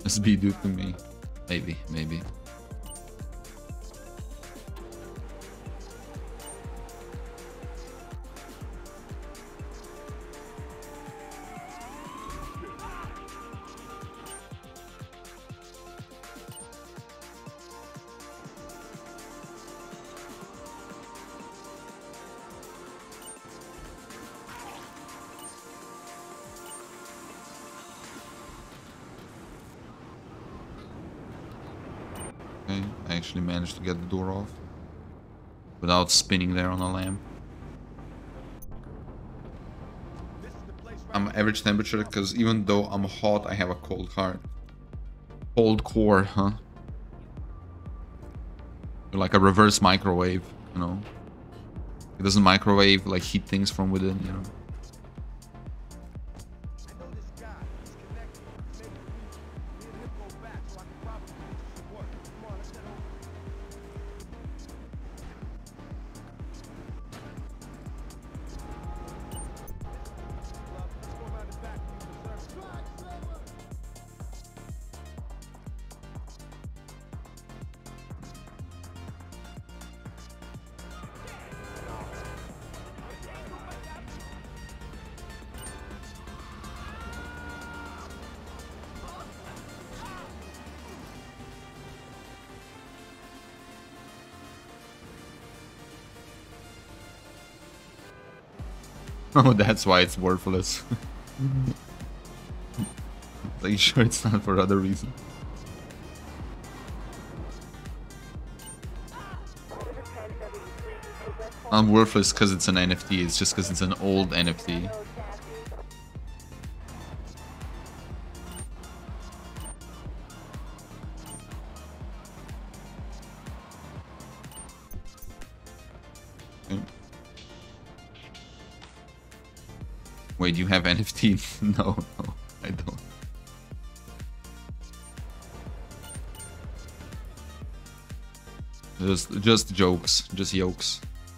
SB do to me. Maybe, maybe. Okay, I actually managed to get the door off without spinning there on a lamp. I'm average temperature because even though I'm hot, I have a cold heart. Cold core, huh? Like a reverse microwave, you know? It doesn't microwave, like heat things from within, you know? Oh, that's why it's worthless. Are you sure it's not for other reason? Not worthless because it's an NFT, it's just because it's an old NFT. Okay. Wait, you have NFT? No, no, I don't. Just jokes, just yokes.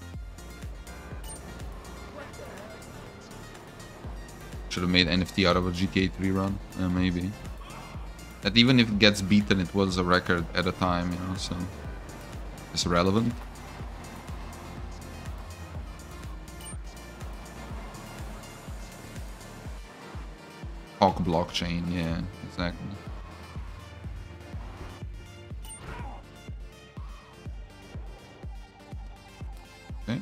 Should have made NFT out of a GTA 3 run, maybe. That even if it gets beaten, it was a record at a time, you know, so it's irrelevant. Hawk blockchain, yeah, exactly. Okay.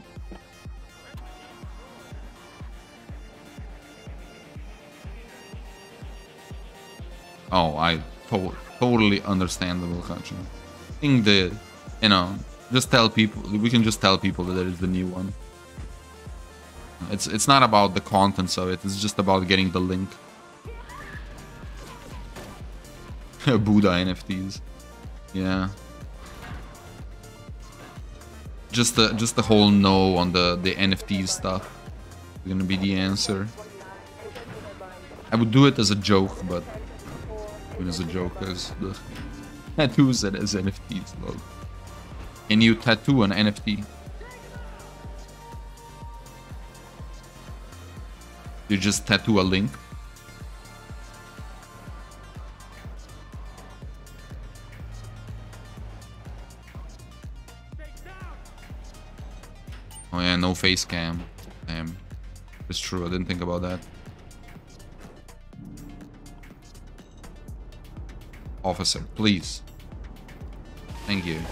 Oh, totally understandable, Kachin. I think the, you know, just tell people, we can just tell people that there is the new one. It's not about the contents of it, it's just about getting the link. Buddha NFTs. Yeah. Just the whole no on the NFT stuff is gonna be the answer. I would do it as a joke, but even as a joke, as the tattoos and as NFTs. Lol. Can you tattoo an NFT? You just tattoo a link. Oh yeah, no face cam. Damn. It's true, I didn't think about that. Officer, please. Thank you.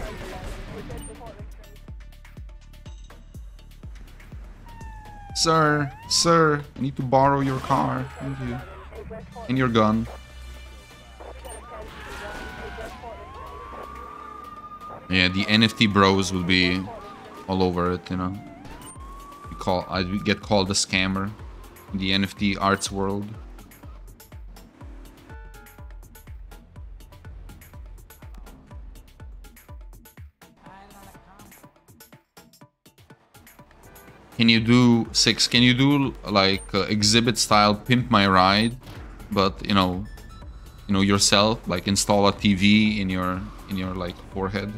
Sir, I need to borrow your car. Thank you. And your gun. Yeah, the NFT bros will be all over it, you know. I get called a scammer in the NFT arts world. Can you do Can you do like exhibit style pimp my ride, but you know yourself, like install a TV in your like forehead?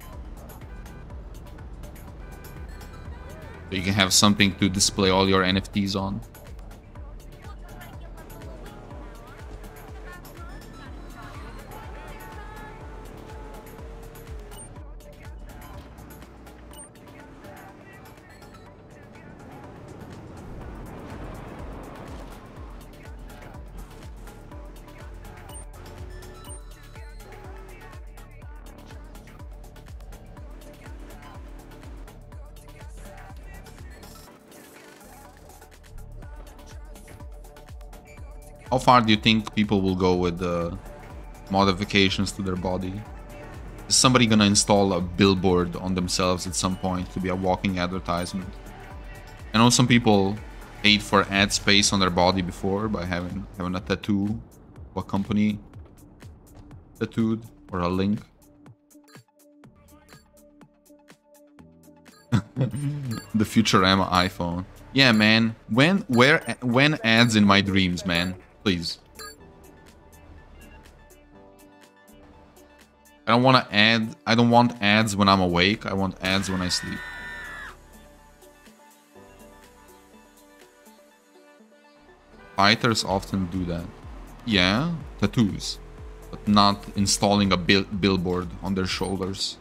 So you can have something to display all your NFTs on. How far do you think people will go with the modifications to their body? Is somebody gonna install a billboard on themselves at some point to be a walking advertisement? I know some people paid for ad space on their body before by having a tattoo of a company tattooed or a link. The Futurama iPhone. Yeah, man. When ads in my dreams, man? Please. I don't want ads when I'm awake. I want ads when I sleep. Fighters often do that. Yeah, tattoos. But not installing a billboard on their shoulders.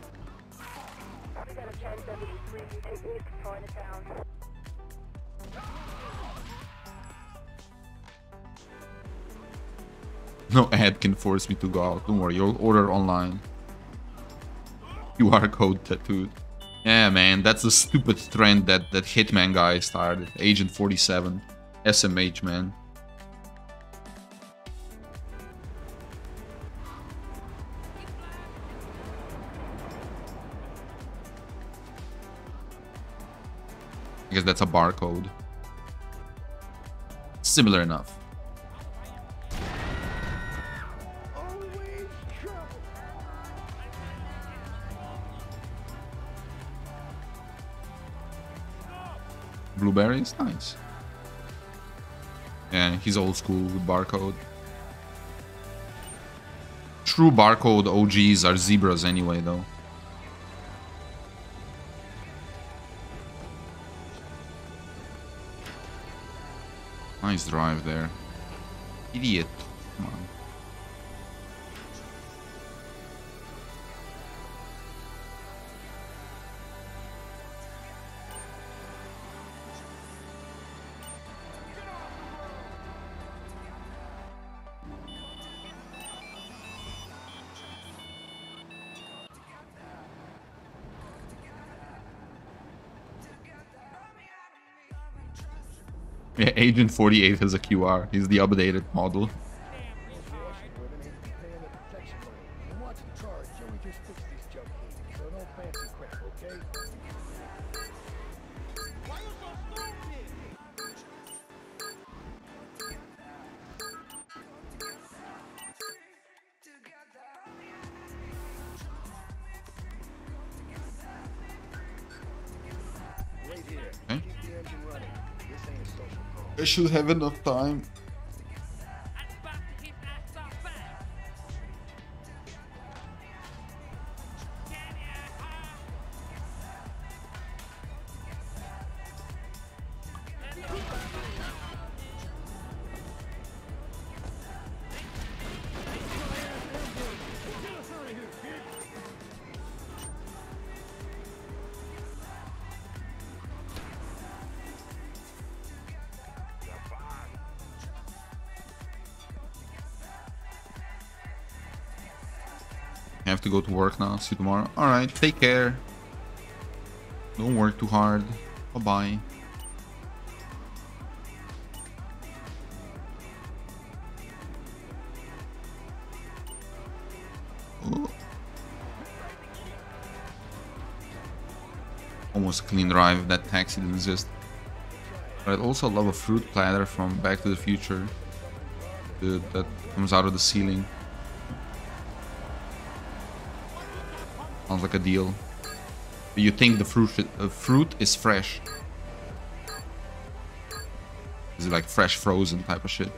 No ad can force me to go out. Don't worry, you'll order online. QR code tattooed. Yeah, man, that's the stupid trend that Hitman guy started. Agent 47. SMH, man. I guess that's a barcode. Similar enough. Blueberries, nice. Yeah, he's old school with barcode. True barcode OGs are zebras anyway, though. Nice drive there. Idiot. Come on. Yeah, Agent 48 has a QR. He's the updated model. Okay. I should have enough time. I have to go to work now. See you tomorrow. Alright, take care. Don't work too hard. Bye-bye. Almost a clean drive if that taxi didn't exist. But I'd also love a fruit platter from Back to the Future. That comes out of the ceiling. Sounds like a deal. But you think the fruit is fresh? Is it like fresh frozen type of shit?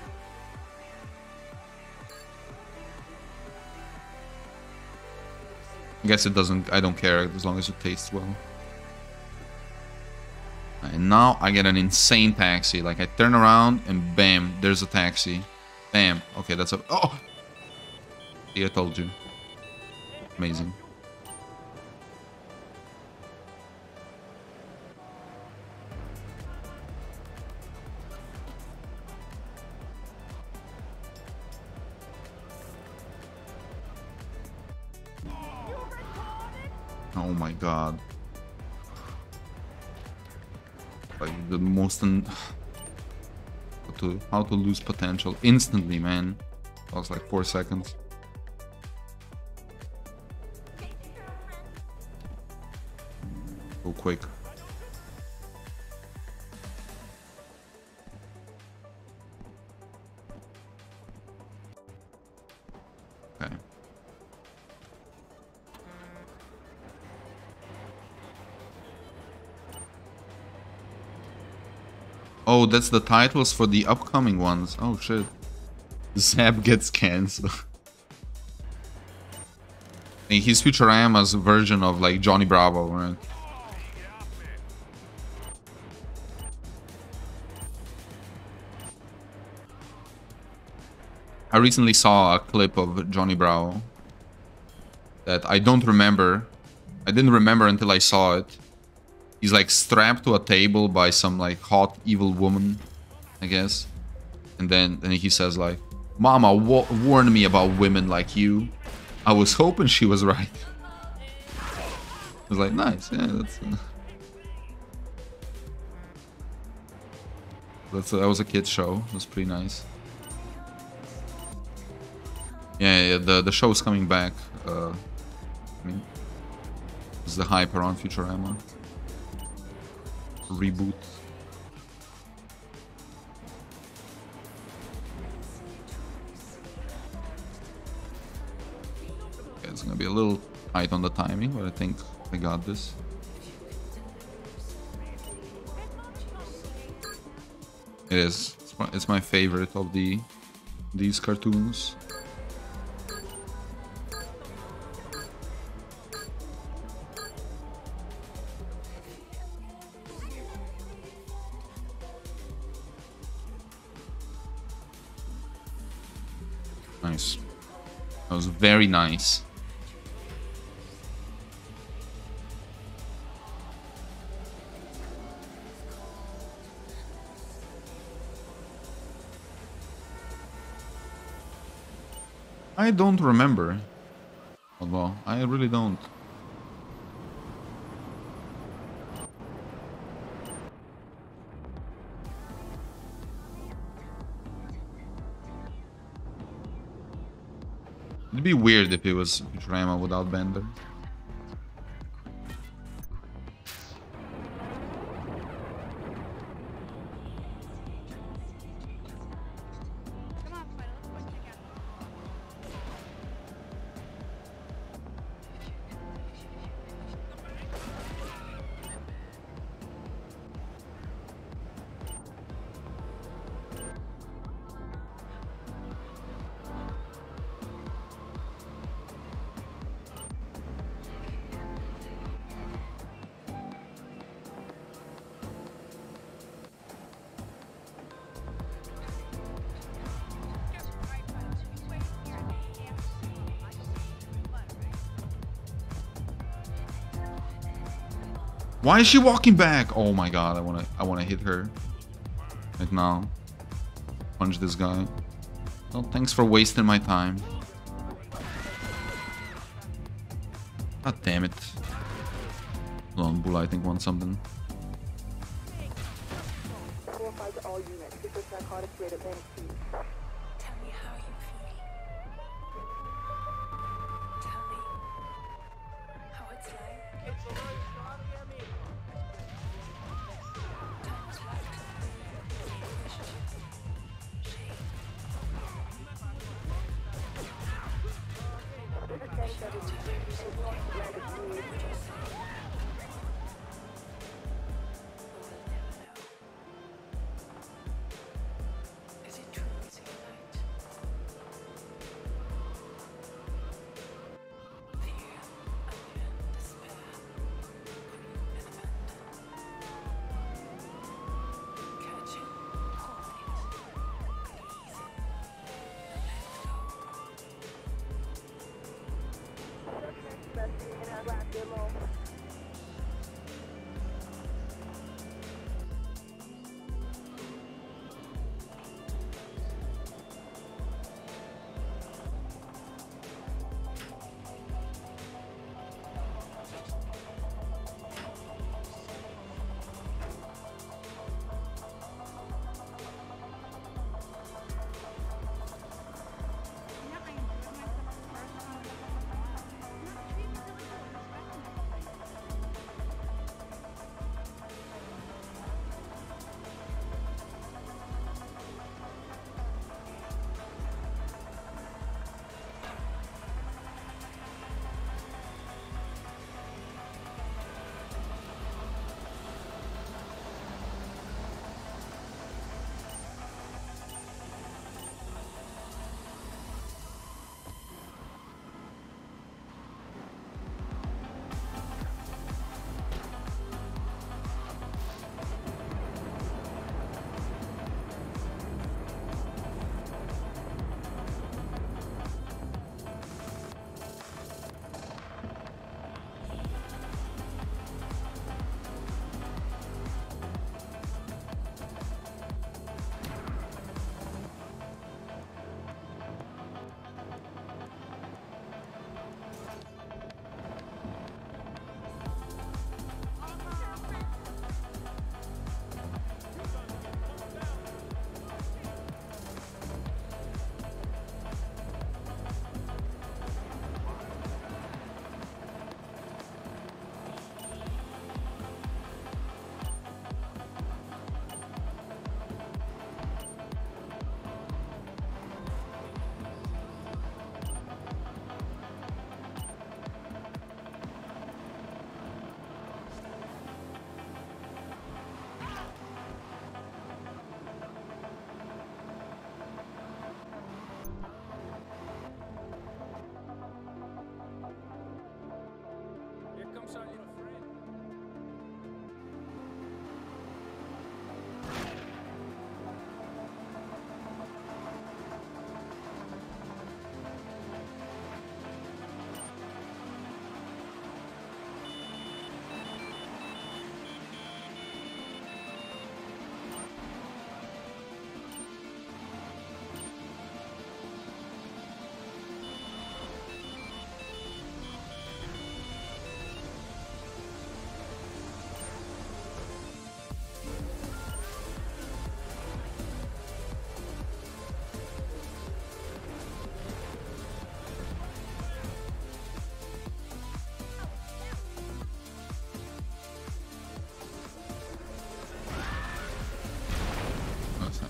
I guess it doesn't. I don't care as long as it tastes well. And now I get an insane taxi. Like I turn around and bam, there's a taxi. Bam. Okay, that's a. Oh. See, I told you. Amazing. Oh my god. Like the most how to lose potential instantly, man. That was like 4 seconds. Go quick. Okay. Oh, that's the titles for the upcoming ones. Oh shit. Zap gets cancelled. He's Futurama's version of like Johnny Bravo, right? I recently saw a clip of Johnny Bravo that I don't remember. I didn't remember until I saw it. He's like strapped to a table by some like hot evil woman, I guess. And then he says like, "Mama warned me about women like you. I was hoping she was right." I was like, nice, yeah, that was a kid's show. It was pretty nice. Yeah, the show's coming back. I mean, it's the hype around Futurama. Reboot. Okay, it's gonna be a little tight on the timing, but I think I got this. It is. It's my favorite of these cartoons. Nice. That was very nice. I don't remember. Although, I really don't. It'd be weird if it was Futurama without Bender. Why is she walking back? Oh my god, I wanna hit her. Like now. Punch this guy. Well, thanks for wasting my time. God damn it. Hold on, Bull I think wants something.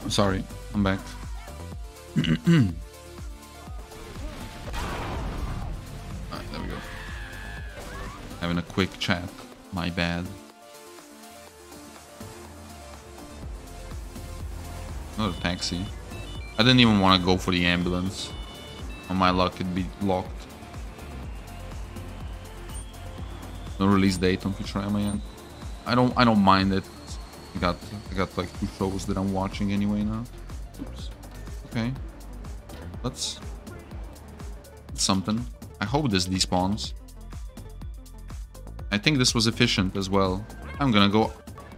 Sorry, I'm back. Alright, there we go. Having a quick chat. My bad. Not a taxi. I didn't even want to go for the ambulance. On my luck, it'd be locked. No release date on Futurama yet. I don't mind it. I got like 2 shows that I'm watching anyway now. Oops. Okay. That's something. I hope this despawns. I think this was efficient as well. I'm gonna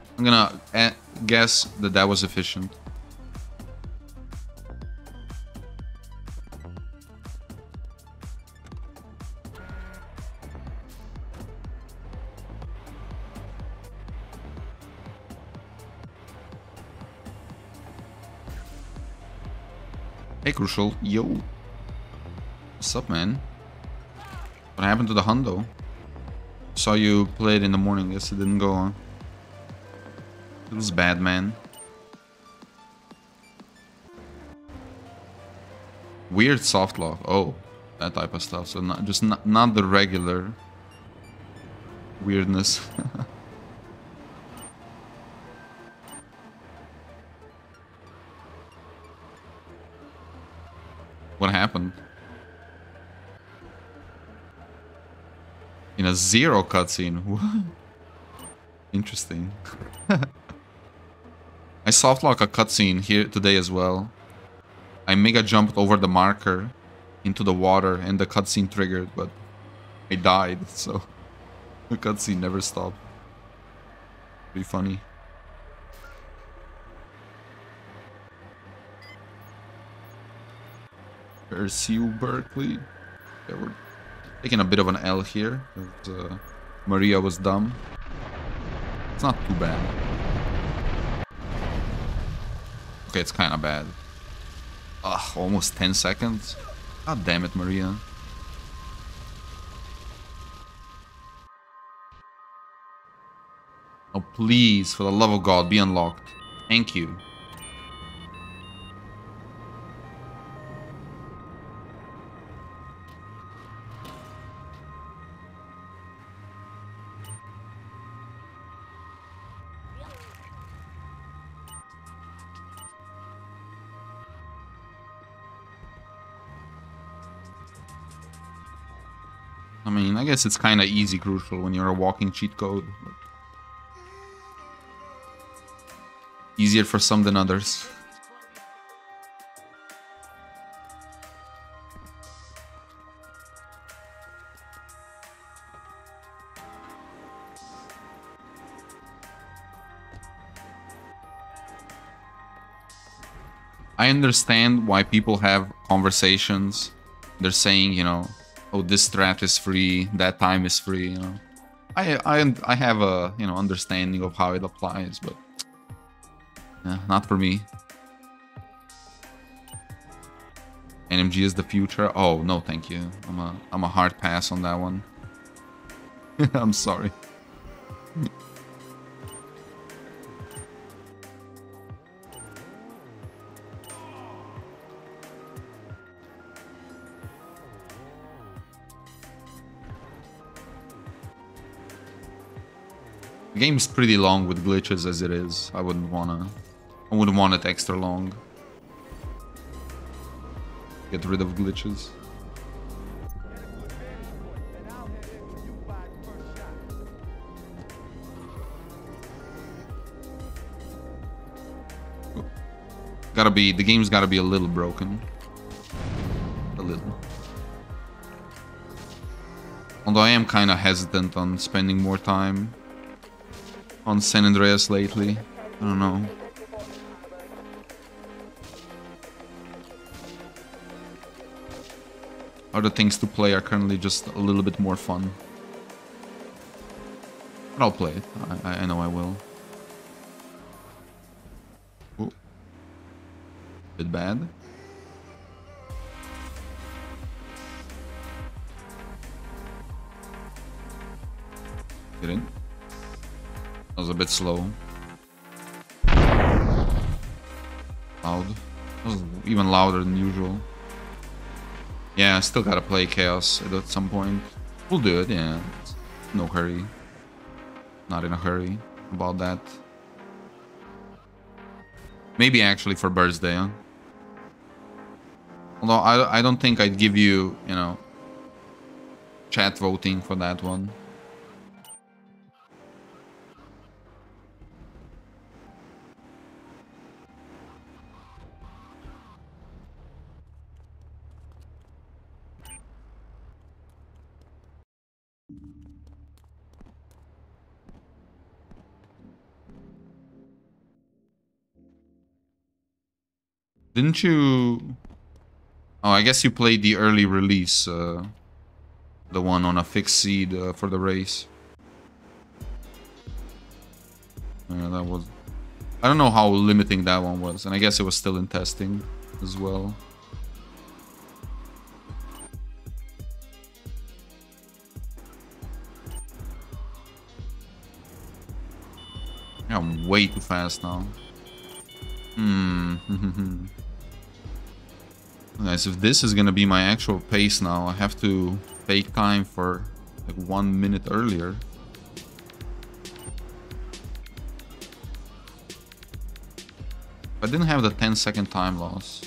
guess that was efficient. Hey, Crucial. Yo. What's up, man? What happened to the Hundo? Saw you play it in the morning. Guess it didn't go on. It was bad, man. Weird soft lock. Oh, that type of stuff. So not the regular weirdness. What happened? In a 0 cutscene. What? Interesting. I softlock a cutscene here today as well. I mega jumped over the marker into the water and the cutscene triggered, but I died, so the cutscene never stopped. Pretty funny. Pursue Berkeley. Yeah, we're taking a bit of an L here. Maria was dumb. It's not too bad. Okay, it's kind of bad. Ugh, almost 10 seconds. God damn it, Maria. Oh, please, for the love of God, be unlocked. Thank you. I mean, I guess it's kind of easy Crucial when you're a walking cheat code. But easier for some than others. I understand why people have conversations. They're saying, you know, oh, this strat is free, that time is free, you know. I have a, you know, understanding of how it applies, but not for me. NMG is the future. Oh, no, thank you. I'm a hard pass on that one. I'm sorry. The game's pretty long with glitches as it is. I wouldn't want it extra long. Get rid of glitches. The game's gotta be a little broken. A little. Although I am kinda hesitant on spending more time on San Andreas lately. I don't know. Other things to play are currently just a little bit more fun. But I'll play it. I know I will. Ooh. Bit bad. Get in. That was a bit slow. loud. It was even louder than usual. Yeah, I still gotta play Chaos at some point. We'll do it, yeah. No hurry. Not in a hurry about that. Maybe actually for birthday, huh? Although I don't think I'd give you, you know, chat voting for that one. Didn't you... Oh, I guess you played the early release, the one on a fixed seed for the race. Yeah, that was... I don't know how limiting that one was, and I guess it was still in testing as well. Yeah, I'm way too fast now. Guys, if this is gonna be my actual pace now, I have to take time for like 1 minute earlier. I didn't have the 10-second time loss.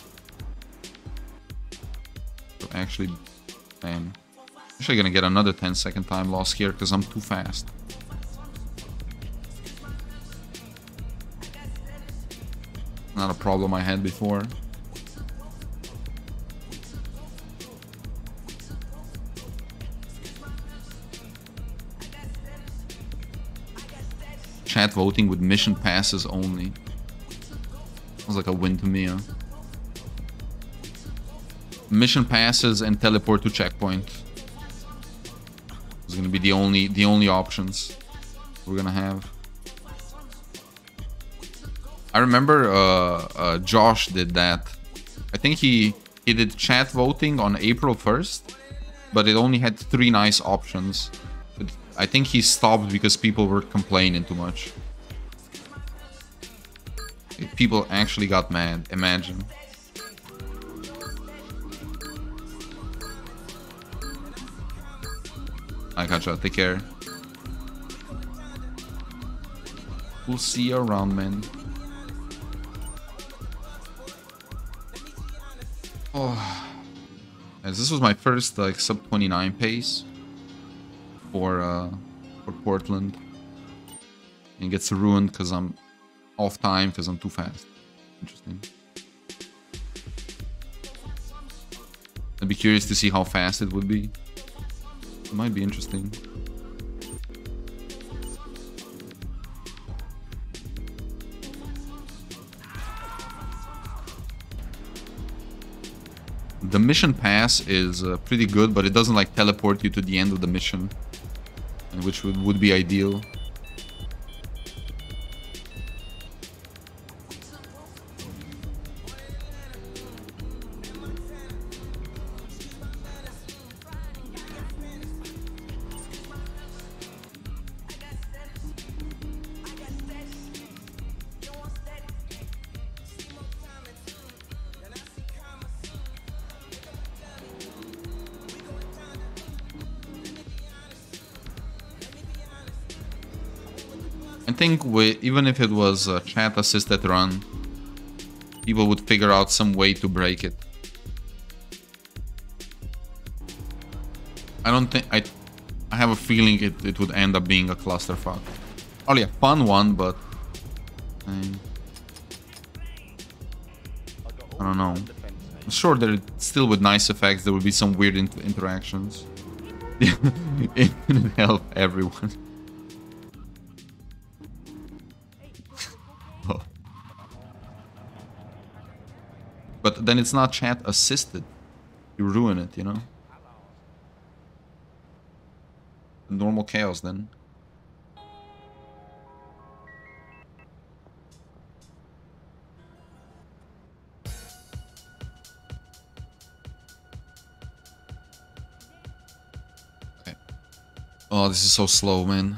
So actually, damn. Actually gonna get another 10-second time loss here because I'm too fast. Not a problem I had before. Chat voting with mission passes only. Sounds like a win to me, huh? Mission passes and teleport to checkpoint. It's gonna be the only options we're gonna have. I remember Josh did that. I think he did chat voting on April 1st, but it only had 3 nice options. But I think he stopped because people were complaining too much. People actually got mad, imagine. I gotcha, take care. We'll see you around, man. Oh, as this was my first like sub 29 pace for Portland, and it gets ruined because I'm off time because I'm too fast. Interesting. I'd be curious to see how fast it would be. It might be interesting. The mission pass is pretty good, but it doesn't like teleport you to the end of the mission, which would be ideal. I think even if it was a chat assisted run, people would figure out some way to break it. I don't think I have a feeling it would end up being a clusterfuck. Probably a fun one, but I don't know. I'm sure that still with nice effects there would be some weird interactions. It would help everyone. But then it's not chat assisted. You ruin it, you know? Normal chaos then. Okay. Oh, this is so slow, man.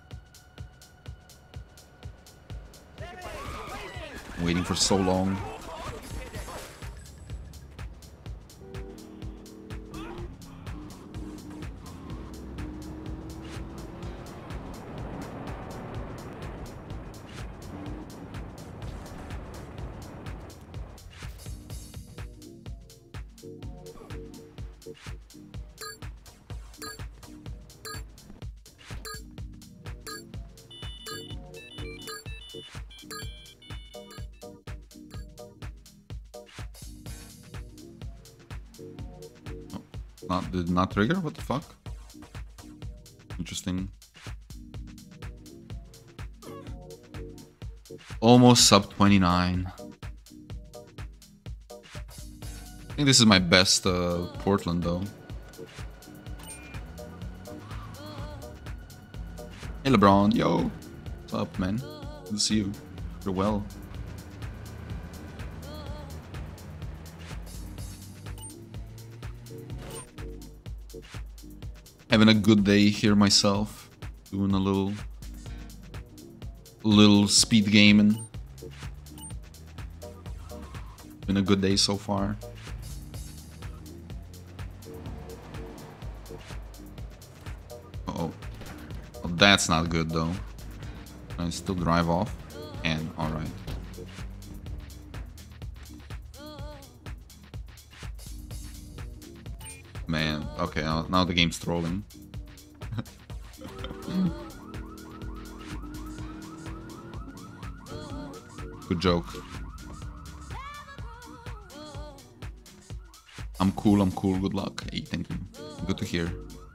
Waiting for so long. Not did not trigger? What the fuck? Interesting. Almost sub 29. I think this is my best Portland though. Hey LeBron, yo. What's up, man? Good to see you. You're well. Having a good day here myself. Doing a little speed gaming. Been a good day so far. Uh-oh. Well, that's not good though. Can I still drive off? And alright. Man, okay, now the game's trolling. Good joke. I'm cool, good luck. Hey, thank you. Good to hear.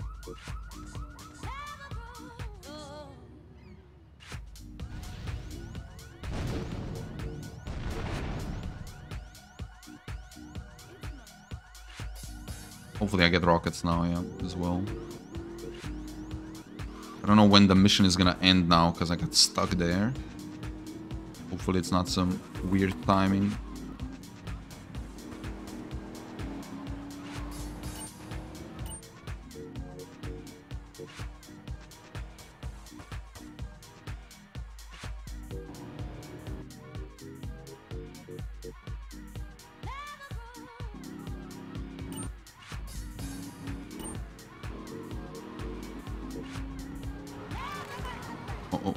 Hopefully I get rockets now, yeah, as well. I don't know when the mission is gonna end now, because I got stuck there. Hopefully it's not some weird timing. Uh-oh.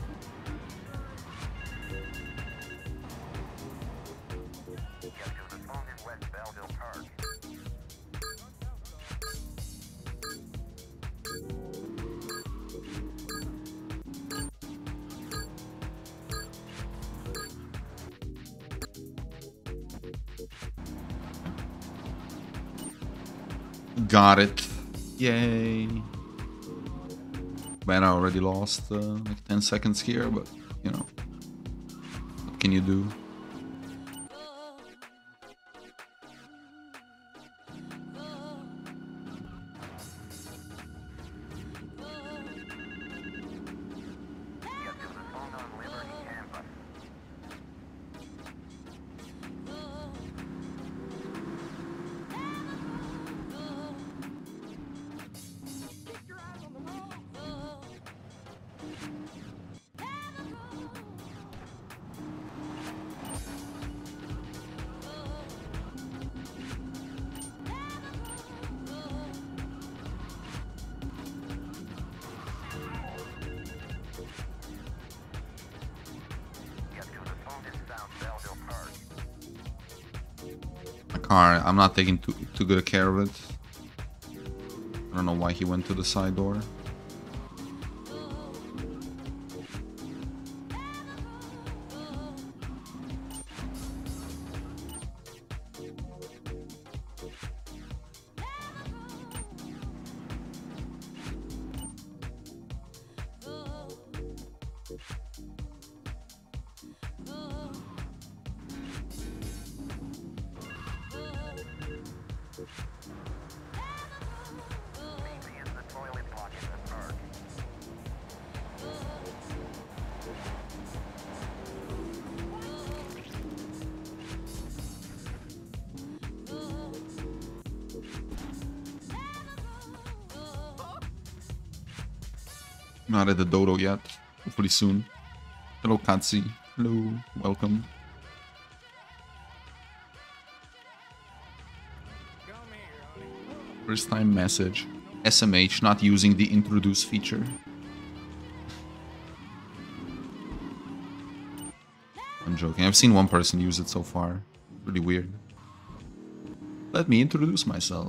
Got it. Yay. Man, I already lost like 10 seconds here, but you know, what can you do? Car, I'm not taking too good a care of it. I don't know why he went to the side door. Not at the dodo yet. Hopefully soon. Hello, Katsi. Hello. Welcome. First time message. SMH not using the introduce feature. I'm joking. I've seen one person use it so far. Really weird. Let me introduce myself.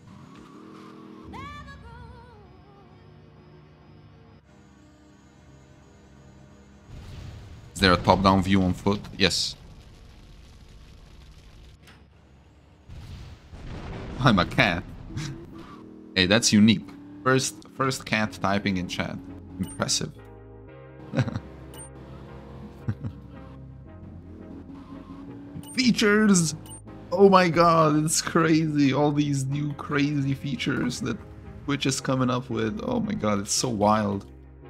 Is there a top-down view on foot? Yes. I'm a cat. Hey, that's unique. First cat typing in chat. Impressive. Features! Oh my god, it's crazy. All these new crazy features that Twitch is coming up with. Oh my god, it's so wild.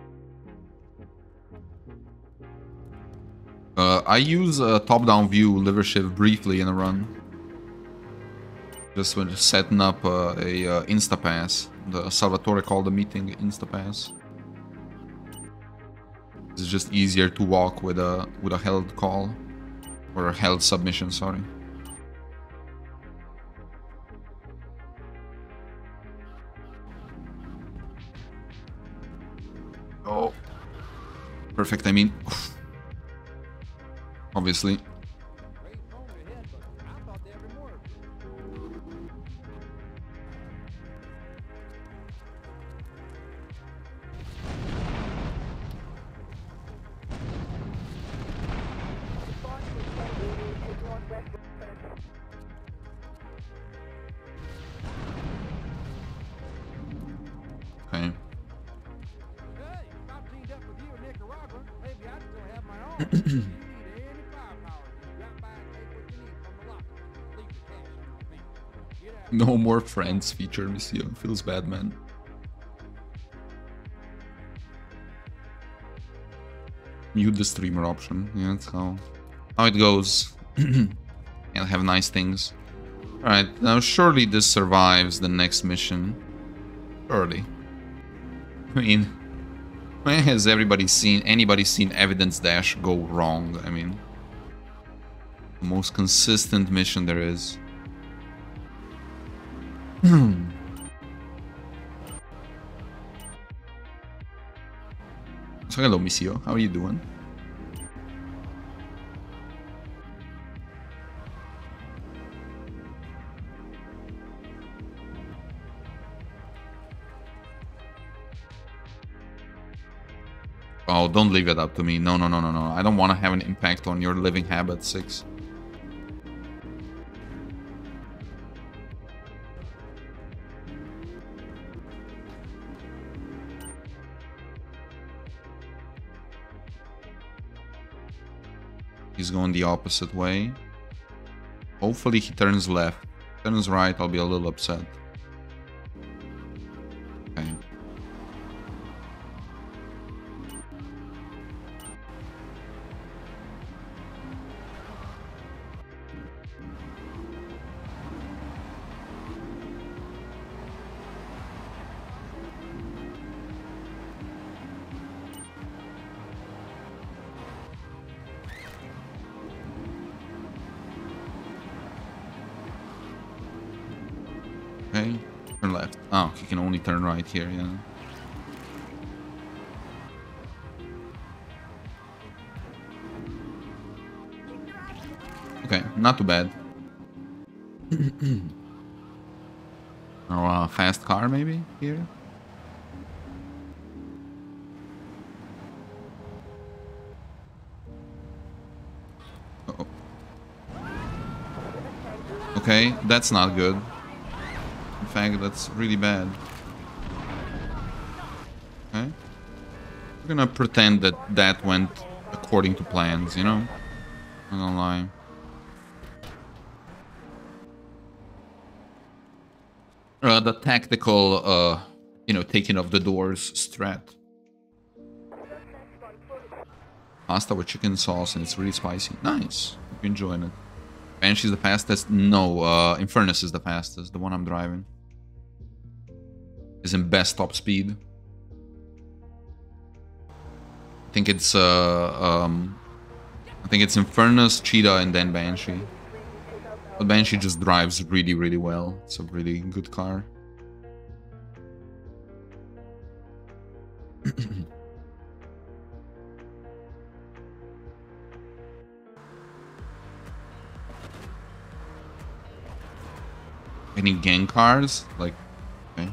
I use a top-down view liver shift briefly in a run. Just when setting up a Instapass. The Salvatore called the meeting Instapass. It's just easier to walk with a held call. Or a held submission, sorry. Oh. Perfect, I mean. Obviously. Okay. No more friends feature, Monsieur. Feels bad, man. Mute the streamer option. Yeah, that's how it goes. And have nice things. Alright, now surely this survives the next mission. Surely. I mean, when has anybody seen Evidence Dash go wrong? I mean, the most consistent mission there is. So hello, Monsieur. How are you doing? Oh, don't leave it up to me. No, no, no, no, no. I don't want to have an impact on your living habits, 6. He's going the opposite way. Hopefully he turns left. Turns right, I'll be a little upset. Okay. Okay, turn left. Oh, he can only turn right here, yeah. Okay, not too bad. Oh, a fast car maybe here? Uh-oh. Okay, that's not good. In fact, that's really bad. Okay. We're gonna pretend that that went according to plans, you know? I'm not gonna lie. The tactical, you know, taking off the doors strat. Pasta with chicken sauce and it's really spicy. Nice. Hope you're enjoying it. Banshee's the fastest? No, Infernus is the fastest. The one I'm driving. Is in best top speed. I think it's Infernus, Cheetah, and then Banshee. But Banshee just drives really, really well. It's a really good car. Any gang cars? Like, okay.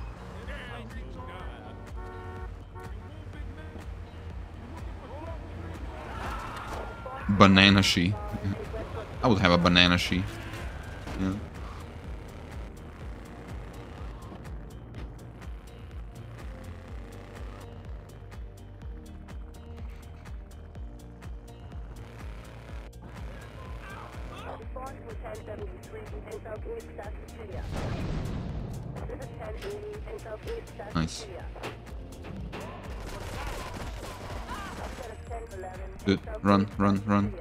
Banana She. I would have a Banana She. Yeah. Nice. Good. Run, run, run.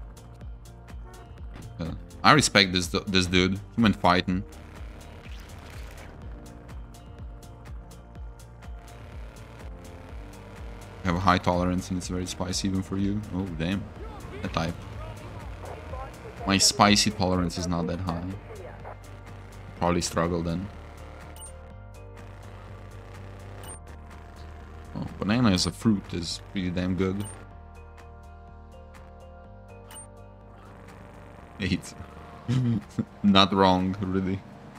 I respect this dude. He went fighting. I have a high tolerance and it's very spicy even for you. Oh damn. That type. My spicy tolerance is not that high. Probably struggle then. Oh, banana as a fruit is pretty damn good. 8. Not wrong, really.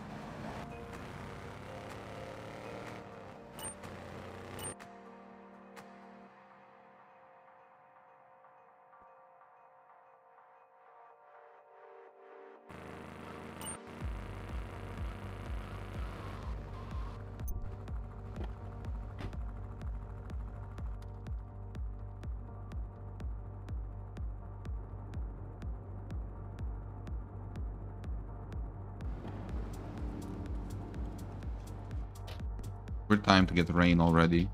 We're time to get rain already.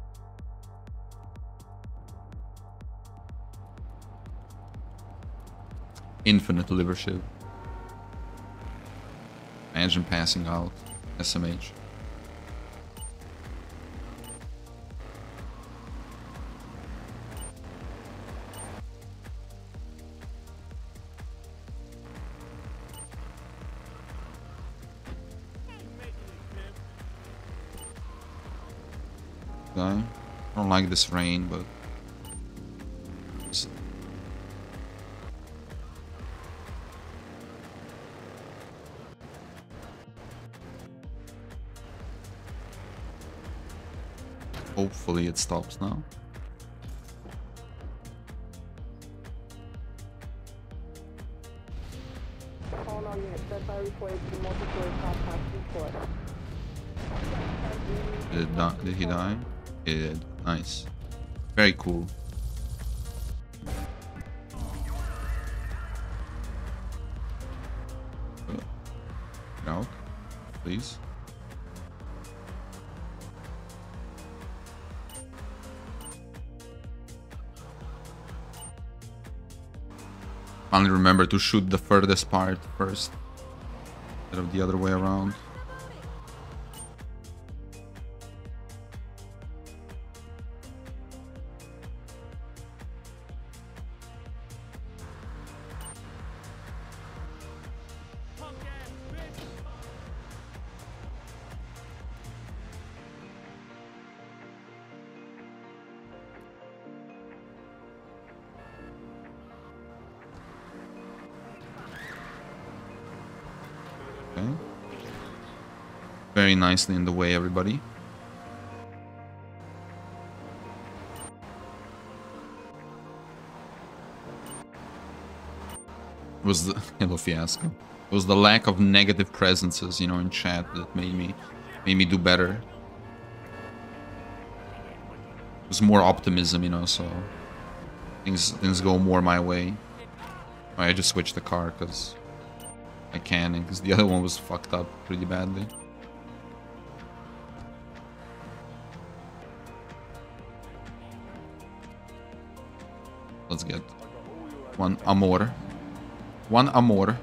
Infinite livership. Imagine passing out. SMH. I don't like this rain, but hopefully it stops now. Did he die? He did. Nice. Very cool. Get out, please. Finally remember to shoot the furthest part first, instead of the other way around. Okay. Very nicely in the way, everybody. It was the hello fiasco. It was the lack of negative presences, you know, in chat that made me do better. It was more optimism, you know, so things go more my way. I just switched the car because I can, because the other one was fucked up pretty badly. Let's get one amor. One amor.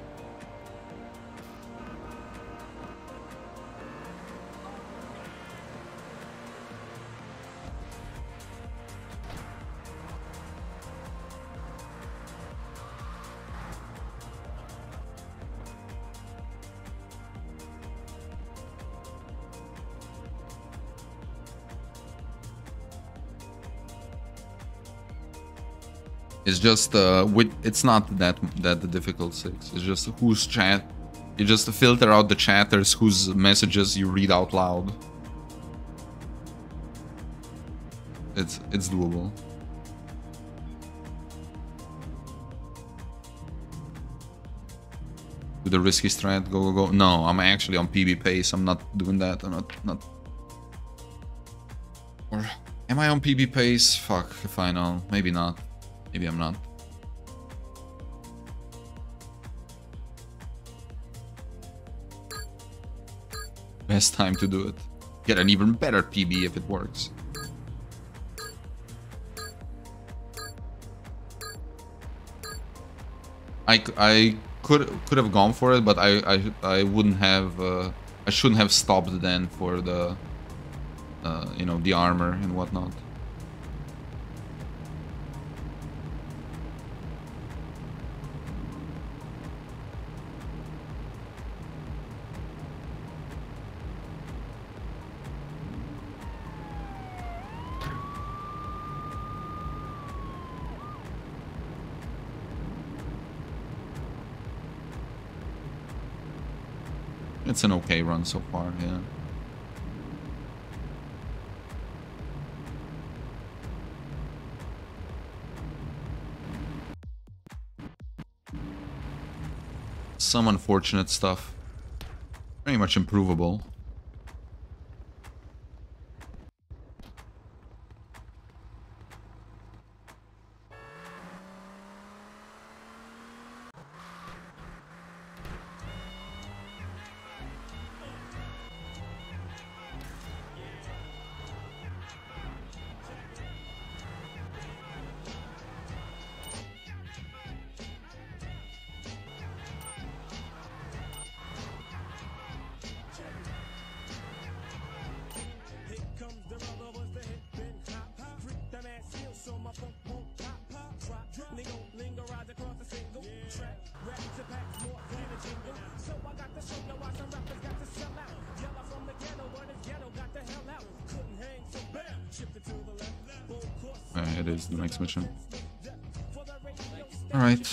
It's just it's not that difficult 6. It's just whose chat. You just filter out the chatters whose messages you read out loud. It's doable. Do the risky strat, go. No, I'm actually on PB pace. I'm not doing that. I'm not. Or am I on PB pace? Fuck if I know. Maybe not. Maybe I'm not. best time to do it. Get an even better PB if it works. I could have gone for it, but I wouldn't have. I shouldn't have stopped then for the you know, the armor and whatnot. It's an okay run so far, yeah. Some unfortunate stuff. Very much improvable. It is the next mission. All right.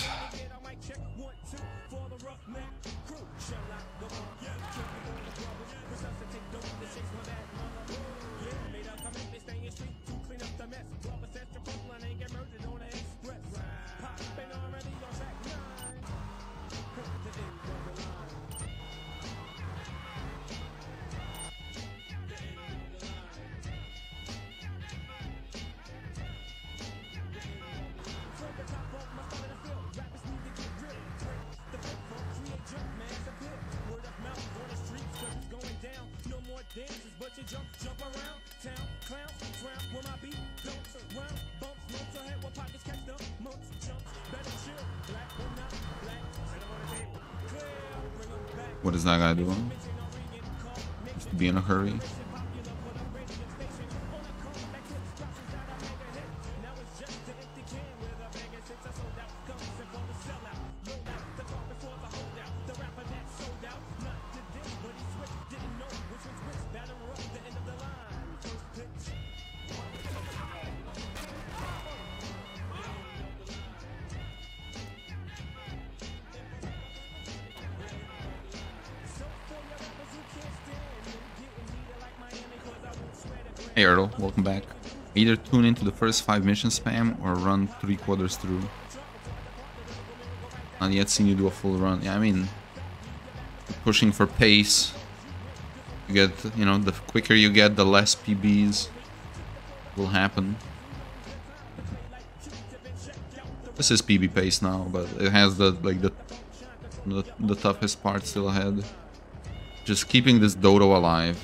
What is that guy doing? Just to be in a hurry. Hey Ertl, welcome back. Either tune into the first 5 mission spam or run 3/4 through. Not yet seen you do a full run. Yeah, I mean, pushing for pace. You get, you know, the quicker you get, the less PBs will happen. This is PB pace now, but it has the the toughest part still ahead. Just keeping this dodo alive.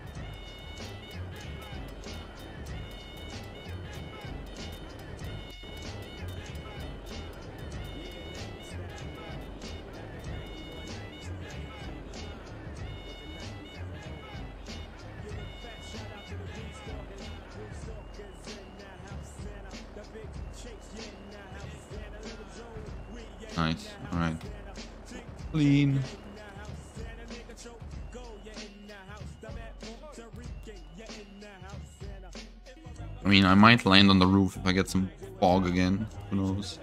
Nice, alright. Clean. I mean, I might land on the roof if I get some fog again. Who knows?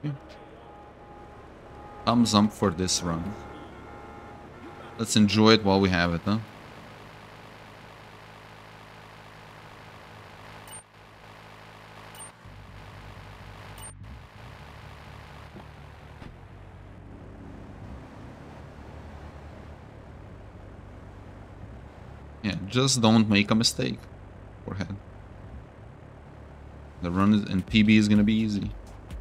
Okay. Thumbs up for this run. Let's enjoy it while we have it, huh? Yeah, just don't make a mistake. Forehead. The run is, and PB is gonna be easy.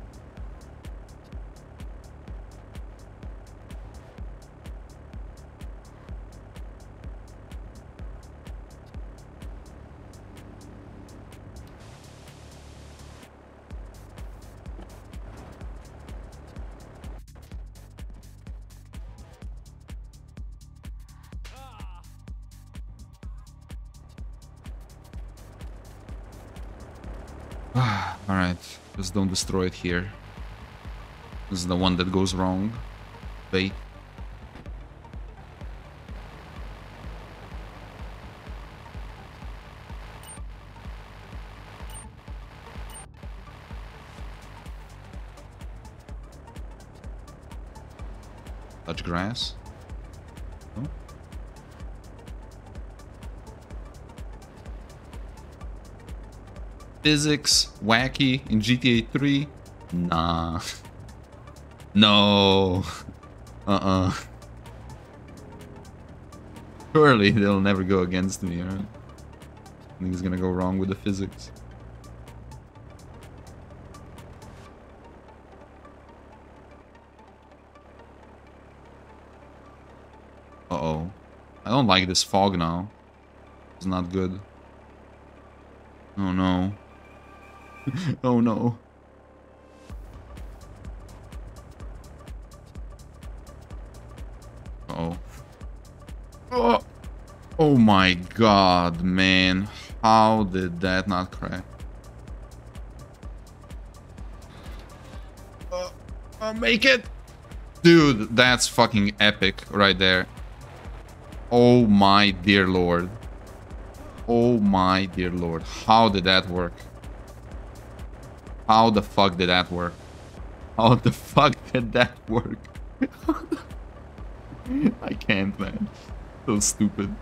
Alright, just don't destroy it here. This is the one that goes wrong. Bait. Touch grass. Oh. Physics, wacky in GTA 3? Nah. No. Surely they'll never go against me, right? Nothing's gonna go wrong with the physics. Uh-oh. I don't like this fog now. It's not good. Oh no. Oh no. Uh-oh. Oh. Oh my god, man. How did that not crack? I'll make it! Dude, that's fucking epic right there. Oh my dear lord. Oh my dear lord. How did that work? How the fuck did that work? How the fuck did that work? I can't, man. So stupid.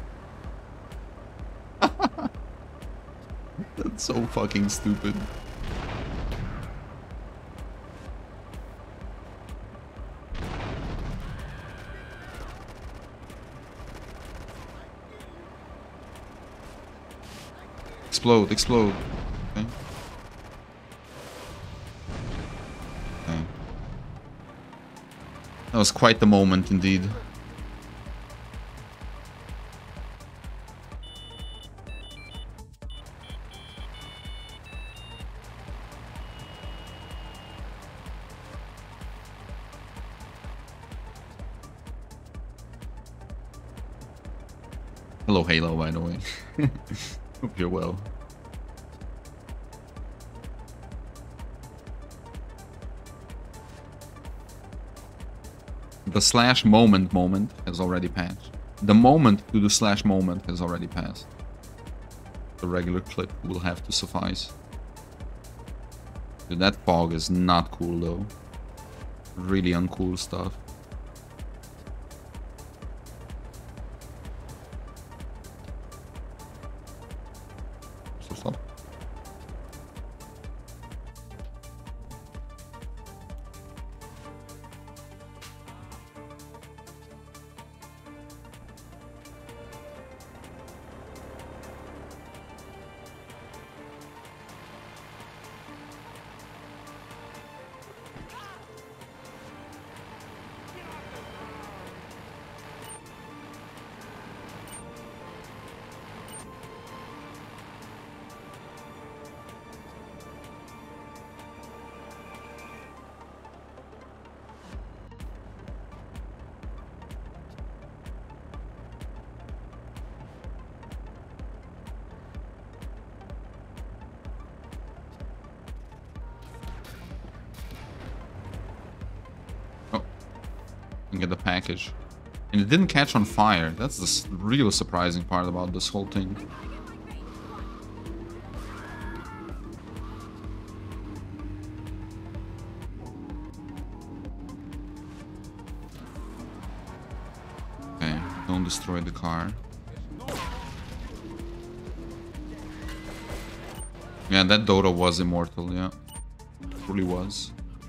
That's so fucking stupid. Explode, explode. Okay. Okay. That was quite the moment indeed. Hello, Halo, by the way. Hope you're well. The slash moment has already passed. The moment to the slash moment has already passed. The regular clip will have to suffice. Dude, that fog is not cool though. Really uncool stuff. Stop. Get the package. And it didn't catch on fire. That's the real surprising part about this whole thing. Don't destroy the car. Yeah, that Dodo was immortal, yeah. It really was.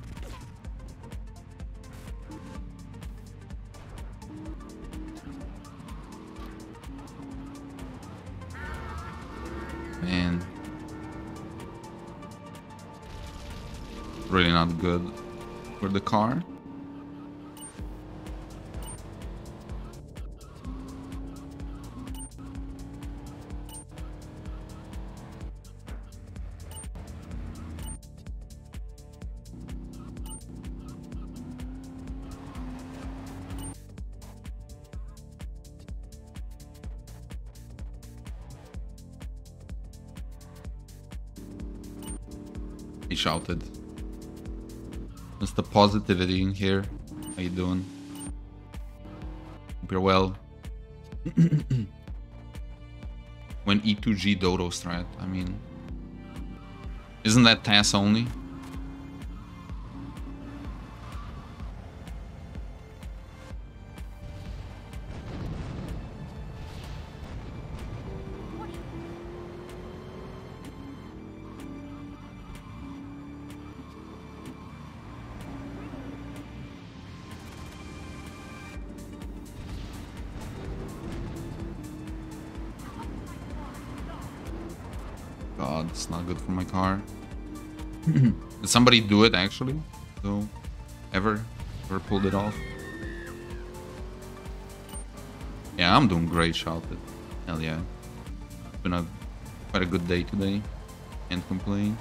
Man. Really not good for the car. He shouted. That's the positivity in here. How you doing? Hope you're well. When E2G Dodo strat, I mean... Isn't that TAS only? God, it's not good for my car. Did somebody do it actually? So, ever pulled it off? Yeah, I'm doing great, shouted. Hell yeah. It's been quite a good day today. Can't complain.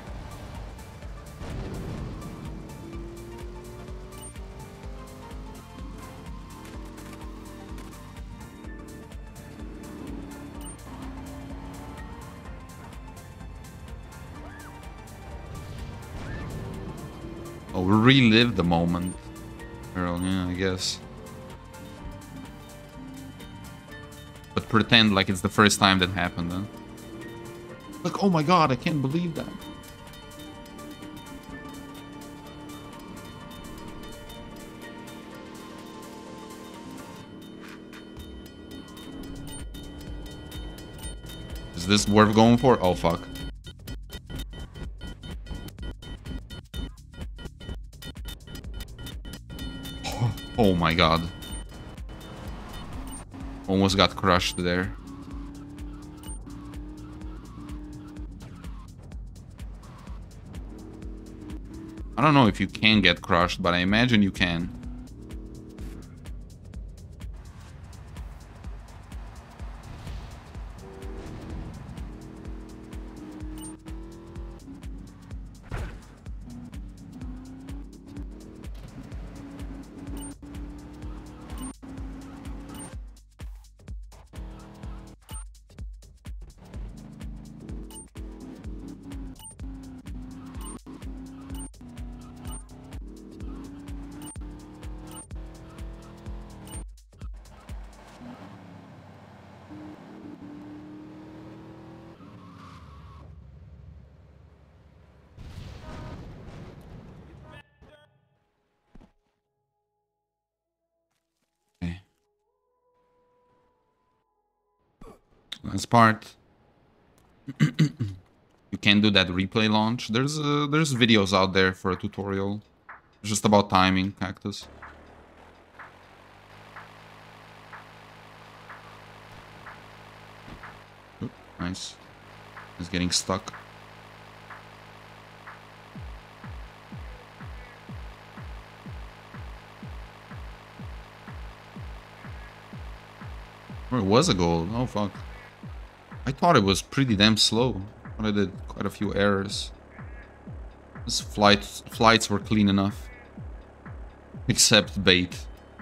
Oh, relive the moment. Girl, yeah, I guess. But pretend like it's the first time that happened, huh? Like, oh my god, I can't believe that. Is this worth going for? Oh, fuck. Oh my god. Almost got crushed there. I don't know if you can get crushed, but I imagine you can. Last part. You can do that replay launch. There's videos out there for a tutorial. It's just about timing, Cactus. Oop, nice. He's getting stuck. Where was a goal? Oh fuck. I thought it was pretty damn slow, but I did quite a few errors. These flights were clean enough. Except bait.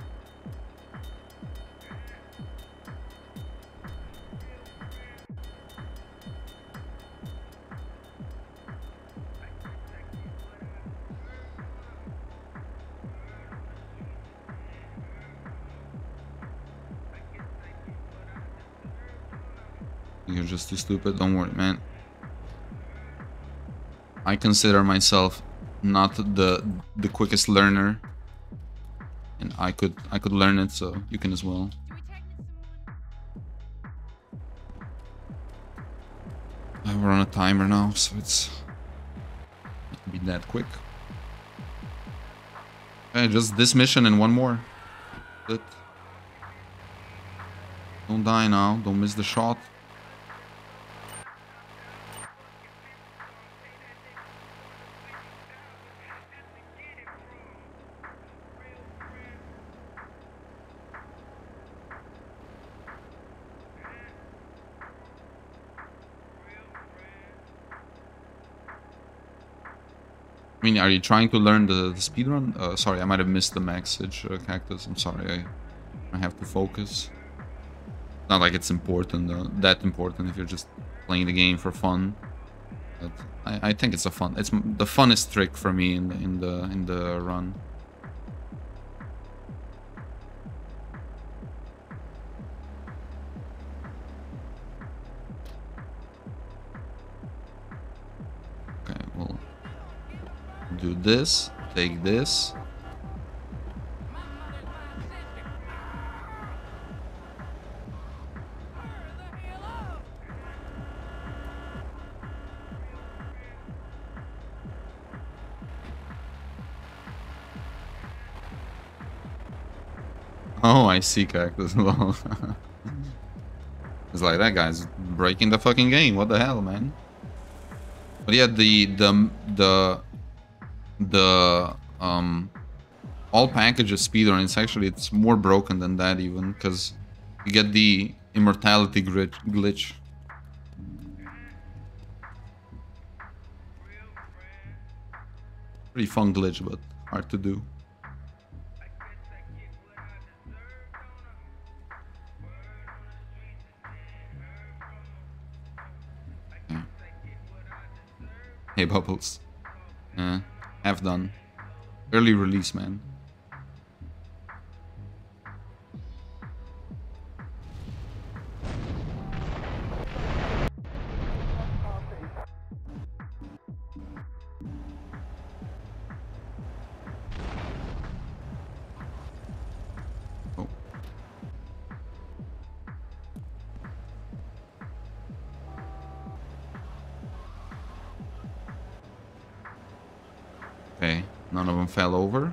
You're just too stupid. Don't worry, man. I consider myself not the quickest learner, and I could learn it, so you can as well. We're on a timer now, so it's not gonna be that quick. Okay, just this mission and one more. Good. Don't die now. Don't miss the shot. I mean, are you trying to learn the speedrun? Sorry, I might have missed the message, Cactus. I'm sorry, I have to focus. Not like it's important, that important if you're just playing the game for fun. But I think it's it's the funnest trick for me in the run. Okay, we'll do this, take this. Oh, I see, Cactus. It's like, that guy's breaking the fucking game. What the hell, man? But yeah, all packages speedrun, it's more broken than that even, because you get the immortality glitch. Pretty fun glitch, but hard to do. Okay. Hey, Bubbles. Half done. Early release, man. Oh. Okay, none of them fell over.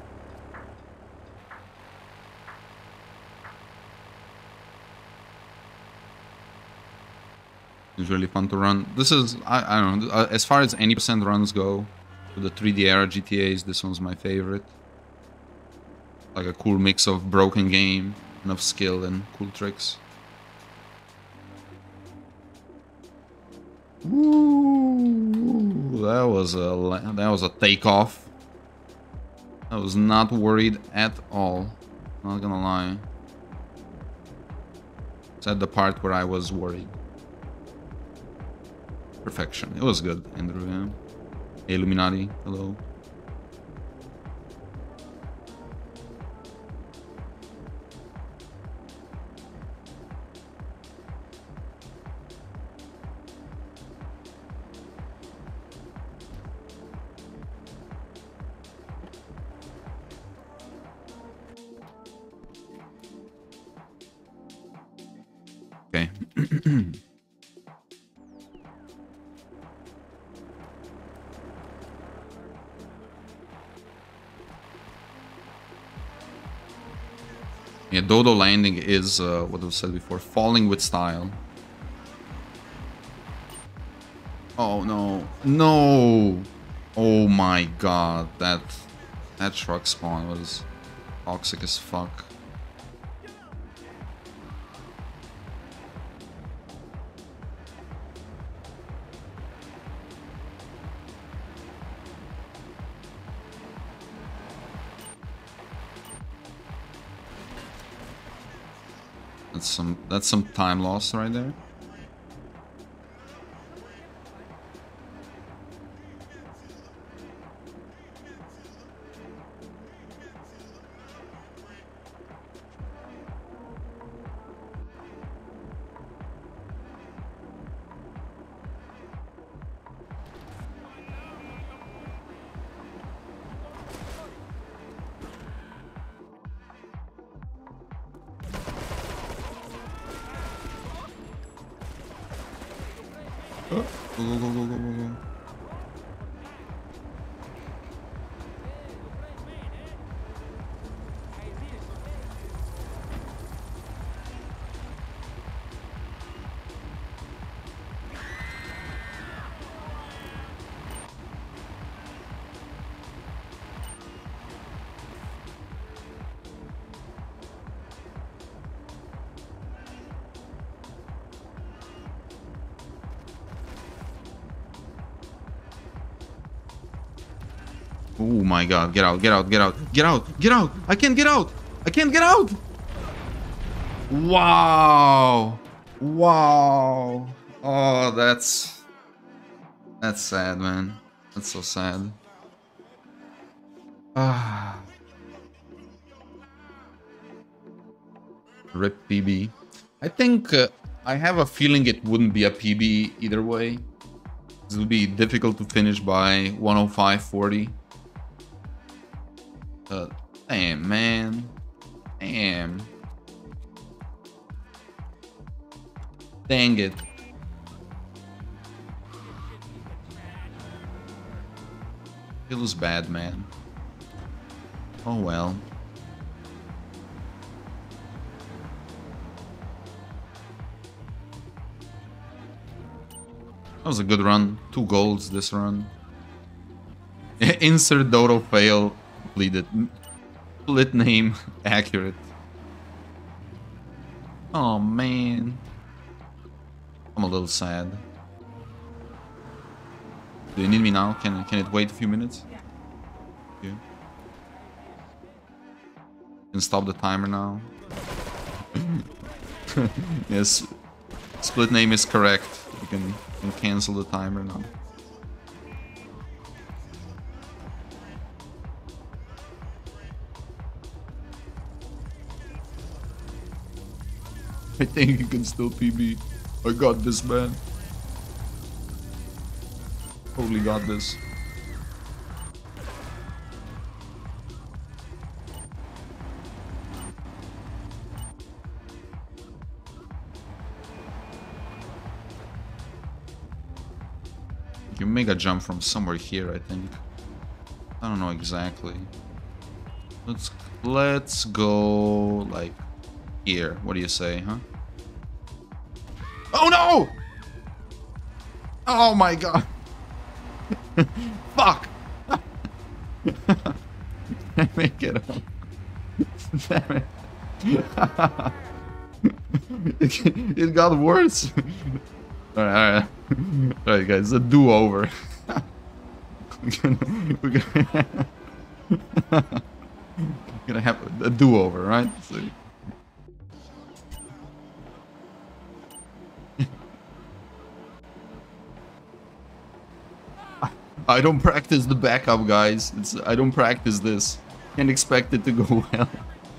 It's really fun to run. This is, I don't know, as far as any percent runs go, for the 3D era GTAs, this one's my favorite. Like a cool mix of broken game, enough skill and cool tricks. Ooh, that was a takeoff. I was not worried at all. Not gonna lie. It's at the part where I was worried. Perfection. It was good, Andrew. Yeah. Hey, Illuminati. Hello. Okay. Yeah, Dodo landing is what was said before, falling with style. Oh no, no! Oh my god, that truck spawn was toxic as fuck. That's some time loss right there. Go, go, go, go, go, go, go. Oh my god, get out, get out, get out, get out, get out! I can't get out! I can't get out! Wow! Wow! Oh, that's sad, man. That's so sad. Ah. Rip PB. I think I have a feeling it wouldn't be a PB either way. It would be difficult to finish by 105.40. Damn, man. Damn. Dang it. Feels bad, man. Oh well. That was a good run. 2 golds this run. Insert dodo fail completed. Split name accurate. Oh man. I'm a little sad. Do you need me now? Can it wait a few minutes? Yeah. Can stop the timer now. Yes. Split name is correct. You can cancel the timer now. I think you can still PB. I got this, man. Totally got this. You make a jump from somewhere here, I think. I don't know exactly. Let's go like here. What do you say, huh? Oh no! Oh my god! Fuck! Damn it, get up. Damn it. It got worse. Alright, alright guys, a do-over. We're gonna have a do-over, right? So, I don't practice the backup, guys. I don't practice this. Can't expect it to go well.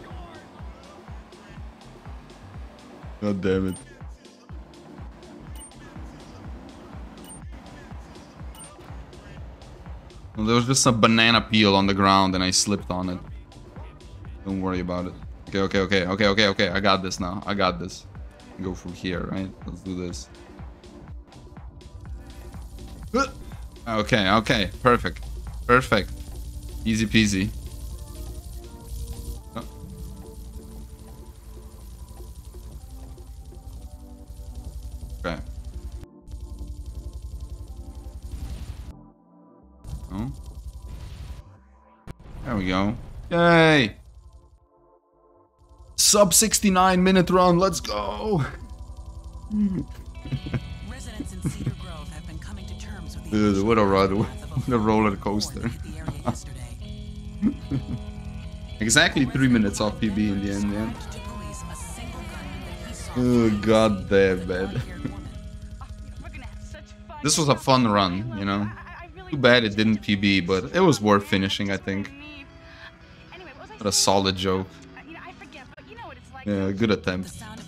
God damn it. Well, there was just a banana peel on the ground and I slipped on it. Don't worry about it. Okay. I got this now. I got this. Go from here, right? Let's do this. Okay. Perfect. Perfect. Easy peasy. Oh. Okay. Oh. There we go. Yay! Sub 69-minute run. Let's go. Residents in Cedar Grove have been coming to terms with Dude, what a run. What a roller coaster. Exactly 3 minutes off PB in the end, yeah. Oh, god damn, man. This was a fun run, you know. Too bad it didn't PB, but it was worth finishing, I think. What a solid joke. Yeah, good attempt.